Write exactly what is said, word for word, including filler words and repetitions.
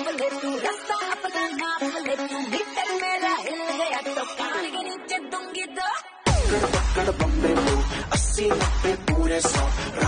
ले तू रास्ता अपना नाप ले तू मीटर मेरा हिल गया तो कान के नीचे दूंगी तो पकड़ पकड़ बम्बे अस्सी नब्बे पूरे सौ